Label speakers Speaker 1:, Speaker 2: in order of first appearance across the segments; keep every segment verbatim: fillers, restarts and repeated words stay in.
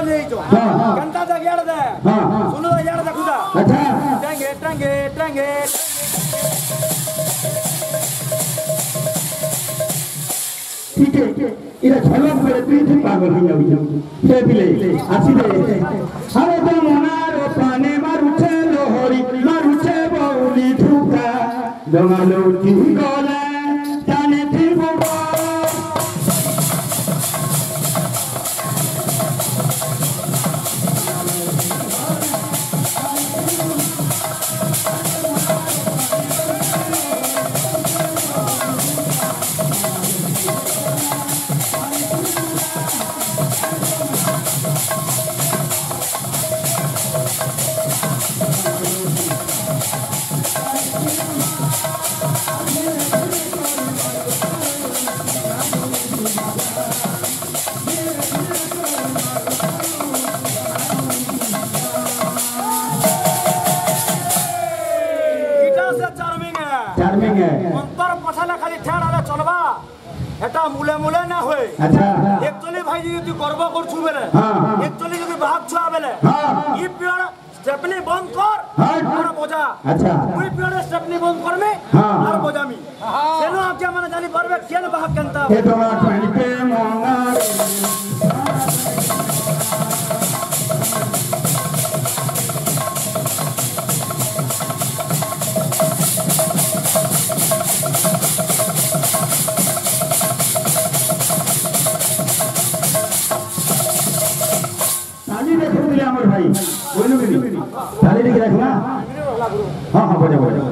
Speaker 1: ले जो कंता दा गेड़ दे सुनो दा यार देखुदा
Speaker 2: अच्छा
Speaker 1: टांगे टांगे टांगे
Speaker 2: ठीक है इरा झलक में तू थी पागल हो जाऊ से पिले आसी दे अरे तो मनारो पाने मारुचे लोहरी मारुचे बौली ठुका जमालो ती गले जाने थी बुबा चार्मिंग है
Speaker 1: अंतर पछाला खाली ठेड़ आले चलबा एटा मुले मुले ना होय
Speaker 2: अच्छा
Speaker 1: एक्चुअली भाई जी तू गर्व करछु बेले
Speaker 2: हां
Speaker 1: एक्चुअली जदी भाग छुआ बेले
Speaker 2: हां
Speaker 1: ई पियड़ स्टेपनी बंद कर और बोझा
Speaker 2: अच्छा
Speaker 1: कोई पियड़ स्टेपनी बंद कर में और बोझा मी सेनो आके माने जानी परबे केन भाग केनता
Speaker 2: ए तोरा पानी पे मंगा भाई बोलो भी नहीं थाली लेके रखना हां हां बजा बजा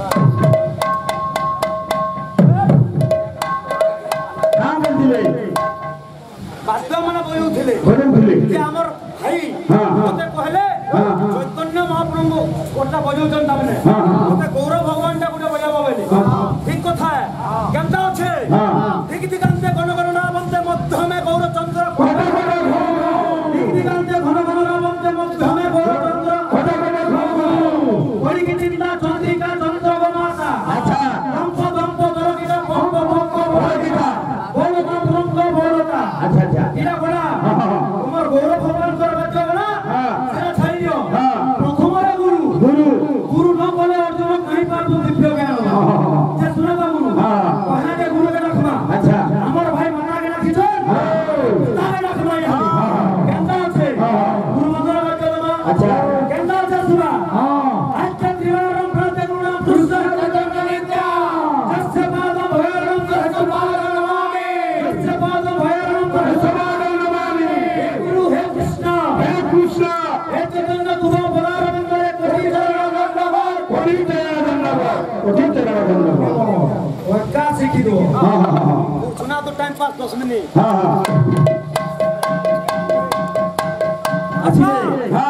Speaker 2: काम कर दिले
Speaker 1: बाद्य माने बोलु थिले
Speaker 2: बोलु थिले
Speaker 1: जे हमर भाई
Speaker 2: हां
Speaker 1: मते कहले चैतन्य महाप्रभु कोटा बजाउछन तामने मते गौरव भगवान टा कोटा बजाबो बेले ठीक कथा है केमता अछि ठीक दिगंते गण गणना बंते मध्य में गौर चंद्र ठीक दिगंते घन घन बंते मध्य में गौर चंद्र बड़ी की चिंता चंद्रिका चंद्र माता
Speaker 2: अच्छा
Speaker 1: दंप दंप दरगिरा बंप बंप बरगिरा बोल बंप बोलता
Speaker 2: अच्छा अच्छा
Speaker 1: इरा बड़ा তোমার গৌরব ভগবান করে বাচ্চা বলা সেটা ছাড়িও প্রথমরে গুরু
Speaker 2: गुरु
Speaker 1: गुरु न बोले अर्जुन कहीं पाबो दिव्य ज्ञान যে শুনে তো গুরু কহনা যে গুরু কে রাখবা
Speaker 2: अच्छा
Speaker 1: আমার ভাই মানা কে রাখিছন তারে রাখবা কেনটা আছে গুরু মন্দির বাচ্চা দেবা
Speaker 2: अच्छा
Speaker 1: কেনটা আছে সুবা আচ্ছা ত্রিবারম প্রত্যেক গুণ পুরুষ নিত্য জস্য পাদ ভয়রম জস্য পাদ নমামি জস্য পাদ ভয়রম জস্য পাদ নমামি গুরু হে কৃষ্ণ
Speaker 2: हे कृष्ण
Speaker 1: हे चैतन्य तुम बलार बंदरे कोटि चरण दंडवत
Speaker 2: कोटि तेरा धन्यवाद कोटि तेरा धन्यवाद
Speaker 1: वक्का सीखी दो
Speaker 2: हां हां हां
Speaker 1: सुना तो टाइम पास दस मिनट
Speaker 2: हां हां अच्छा हां